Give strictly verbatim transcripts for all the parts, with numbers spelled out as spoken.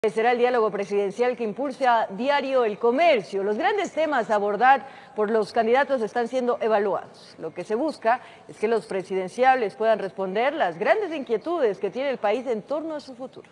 Será el diálogo presidencial que impulse a Diario El Comercio. Los grandes temas a abordar por los candidatos están siendo evaluados. Lo que se busca es que los presidenciables puedan responder las grandes inquietudes que tiene el país en torno a su futuro.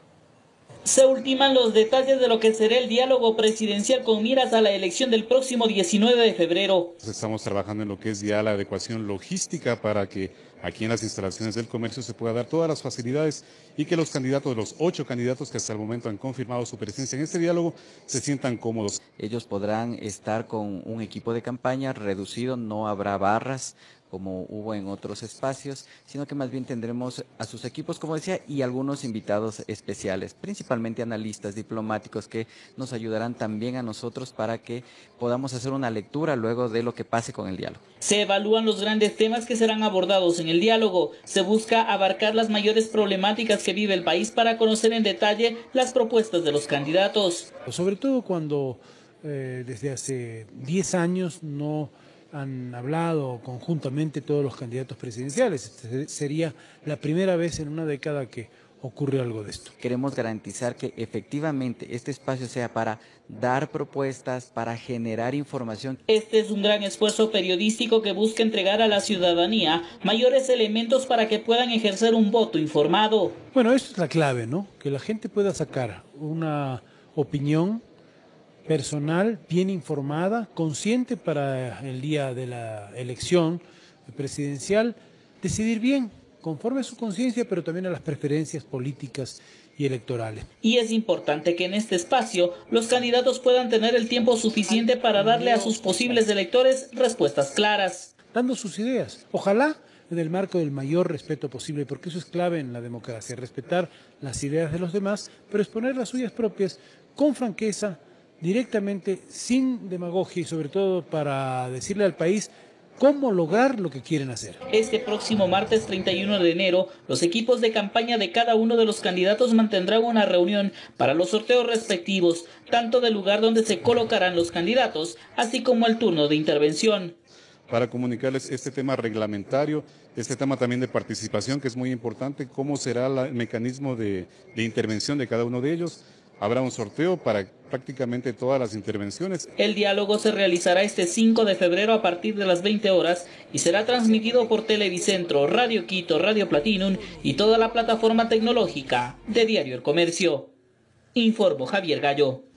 Se ultiman los detalles de lo que será el diálogo presidencial con miras a la elección del próximo diecinueve de febrero. Estamos trabajando en lo que es ya la adecuación logística para que aquí en las instalaciones del comercio se pueda dar todas las facilidades y que los candidatos, los ocho candidatos que hasta el momento han confirmado su presencia en este diálogo, se sientan cómodos. Ellos podrán estar con un equipo de campaña reducido, no habrá barras como hubo en otros espacios, sino que más bien tendremos a sus equipos, como decía, y algunos invitados especiales, principalmente analistas diplomáticos que nos ayudarán también a nosotros para que podamos hacer una lectura luego de lo que pase con el diálogo. Se evalúan los grandes temas que serán abordados en el diálogo. Se busca abarcar las mayores problemáticas que vive el país para conocer en detalle las propuestas de los candidatos. Sobre todo cuando eh, desde hace diez años no han hablado conjuntamente todos los candidatos presidenciales. Este sería la primera vez en una década que ocurre algo de esto. Queremos garantizar que efectivamente este espacio sea para dar propuestas, para generar información. Este es un gran esfuerzo periodístico que busca entregar a la ciudadanía mayores elementos para que puedan ejercer un voto informado. Bueno, eso es la clave, ¿no? Que la gente pueda sacar una opinión personal, bien informada, consciente para el día de la elección presidencial, decidir bien, conforme a su conciencia, pero también a las preferencias políticas y electorales. Y es importante que en este espacio los candidatos puedan tener el tiempo suficiente para darle a sus posibles electores respuestas claras. Dando sus ideas, ojalá en el marco del mayor respeto posible, porque eso es clave en la democracia, respetar las ideas de los demás, pero exponer las suyas propias con franqueza, directamente, sin demagogia y sobre todo para decirle al país cómo lograr lo que quieren hacer. Este próximo martes treinta y uno de enero, los equipos de campaña de cada uno de los candidatos mantendrán una reunión para los sorteos respectivos, tanto del lugar donde se colocarán los candidatos, así como el turno de intervención. Para comunicarles este tema reglamentario, este tema también de participación, que es muy importante, cómo será la, el mecanismo de, de intervención de cada uno de ellos. Habrá un sorteo para prácticamente todas las intervenciones. El diálogo se realizará este cinco de febrero a partir de las veinte horas y será transmitido por Televicentro, Radio Quito, Radio Platinum y toda la plataforma tecnológica de Diario El Comercio. Informó Javier Gallo.